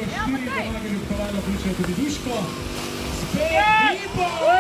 štiri zmage v Kovalu, vključuje tudi Duško. Spet Lipo!